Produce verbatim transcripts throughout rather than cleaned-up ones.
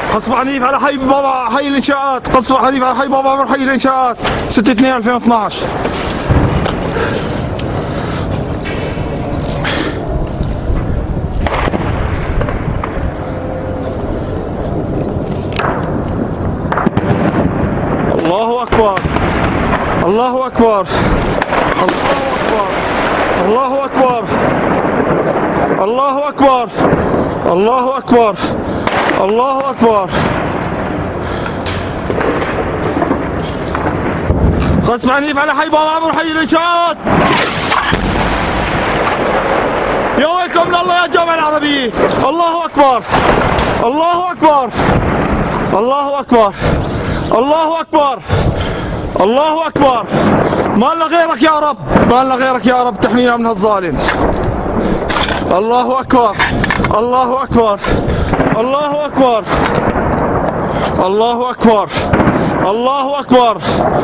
قصف عنيف على حي بابا حي الانشاءات، قصف عنيف على حي بابا عمر حي الانشاءات ستة اثنين ألفين واثنعش. الله أكبر الله أكبر الله أكبر الله أكبر الله أكبر الله أكبر. قصف عنيف على حي بابا عمر حي الإنشاءات. يا ويلكم من الله يا الجامعة العربية. الله أكبر الله أكبر الله أكبر الله أكبر الله أكبر. ما لنا غيرك يا رب، ما لنا غيرك يا رب تحمينا من هالظالم. الله أكبر الله أكبر الله أكبر الله أكبر الله أكبر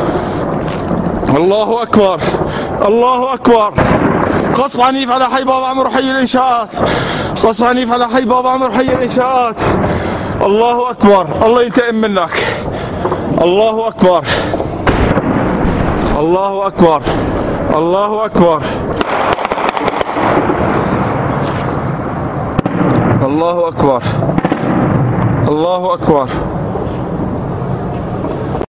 الله أكبر الله أكبر. قصف عنيف على حي بابا عمر حي الإنشاءات، قصف عنيف على حي بابا عمر حي الإنشاءات. الله أكبر. الله ينتقم منك. الله أكبر الله أكبر الله أكبر الله أكبر الله أكبر.